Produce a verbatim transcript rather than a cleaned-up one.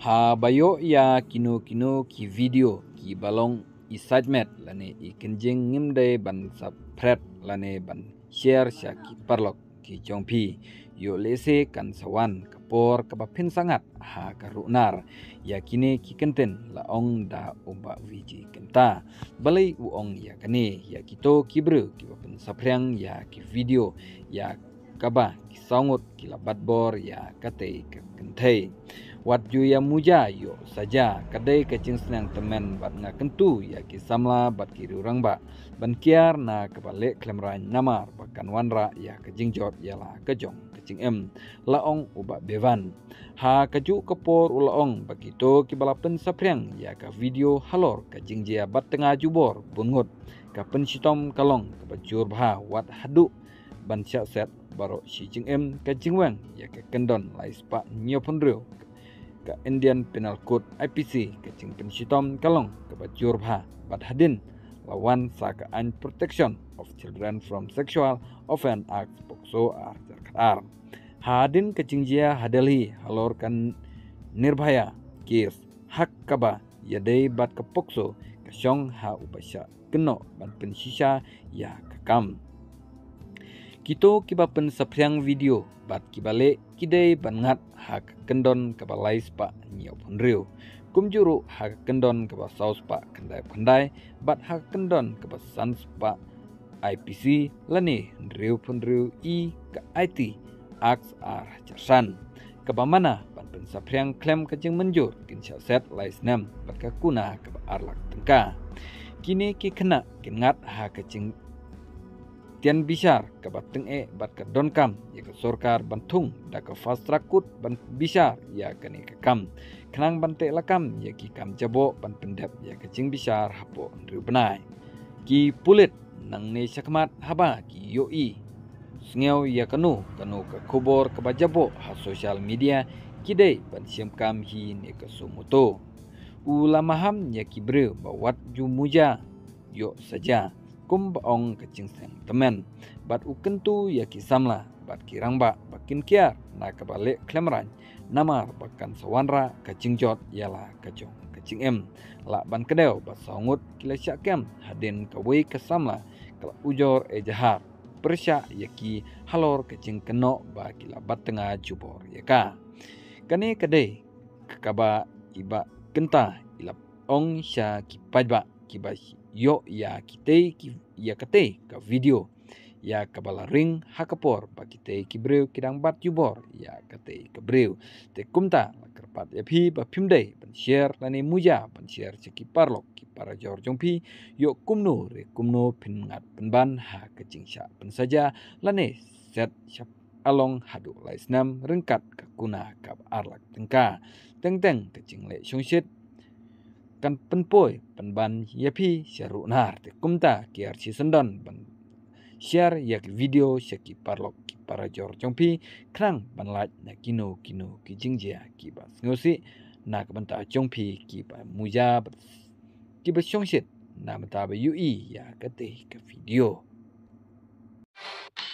Ha bayo ya kino kino ki video ki balong excitement lane i kenjing ngimde ban subscribe lane ban share sya ki parlok ki jongpi yo lese kan sawan kapor kapapin sangat ha karunar ya kini ki kenten la ong da umba viji kenta balai uong ya kane ya kito kibru ki papen saprang ya ki video ya kaba ki sangut ki labat bor ya kate ke kentai wat ju ya muja yo saja kadai kecing senang temen bat nga kentu ya ki samla bat ki rurang ba ban kiar na kebalik klemran namar bakan wanra ya kejingjot ya la kejong kecing em laong uba bevan ha kaju kepor ulaong bakito ki balapen saprang ya ka video halor kejing jia bat tengah jubor bungut ka pensitom kalong ke bajur bha wat hadu ban syak set baro si jing em kejing wang ya ke kendon laispa nyopondro ke Indian Penal Code I P C kecing pensitom kalong ke bajur bha bat hadin lawan sakaan protection of children from sexual offense act pokso ar ar hadin kecing jia hadali halorkan nirbhaya kes hak kaba yadai bat ke pokso kesyong ha upasya keno ban pensisa ya kekam kito kibapen sapriang video bat kibale kidai bangat hak kendon kabalai spa nyau punriu kumjuru hak kendon kaba saus pa kendai pandai bat hak kendon kaba san spa I P C lani ndriu punriu i ka I T aks ar jarsan kaba mana ban pen sapriang klem kajing menjur kin set lais nam bat ka kuna kaba arlak tengka kini ki kena kingat hak kajing tian bisar ke bateng e bat ke donkam ya ke sorkar bantung da ke fast rakut ban bisar ya ke ni ke kam kenang bante lakam ya ki kam jabo ban pendep ya ke jing bisar hapo ndru benai ki pulit nang ne sakmat haba ki yoi sngeu ya kanu kanu ke kubor ke bajabo ha social media kidai ban siam kam hi ne ke sumuto ulamaham ya ki bre bawat jumuja yo saja kum baong kecing seng temen bat ukentu ya kisamla bat kirangba bakin kiar na kabalik klemran namar bakan sawanra kecing jot yala kejong kecing em la ban kedeu bat songut kila syakem hadin kawai kesamla kala ujor e jahar persya yaki halor kecing keno ba kila bat tengah jubor yaka kane kadai kekaba iba kenta ila ong sya kipajba kibas yo ya kite ki ya kate ka video ya kabala ring hakapor ba kite ki breu kidang bat jubor ya kate ka breu te kumta kerpat ya phi ba phimdei ban share lani muja ban share ki parlok ki para jor jongpi yo kumno re kumno phingat penban ha kecingsya pen saja lane set syap along hadu laisnam rengkat ka kuna ka arlak tengka teng teng kecing le songsit kan penpoi penban yapi syaru nar te kumta kiar si sendon ban share yak video syaki parlok ki para jor jongpi krang ban laj na kino kino ki jingjia ki ba ngosi na kabanta jongpi ki ba muja ki ba songsit na mata ba ui ya kate ka video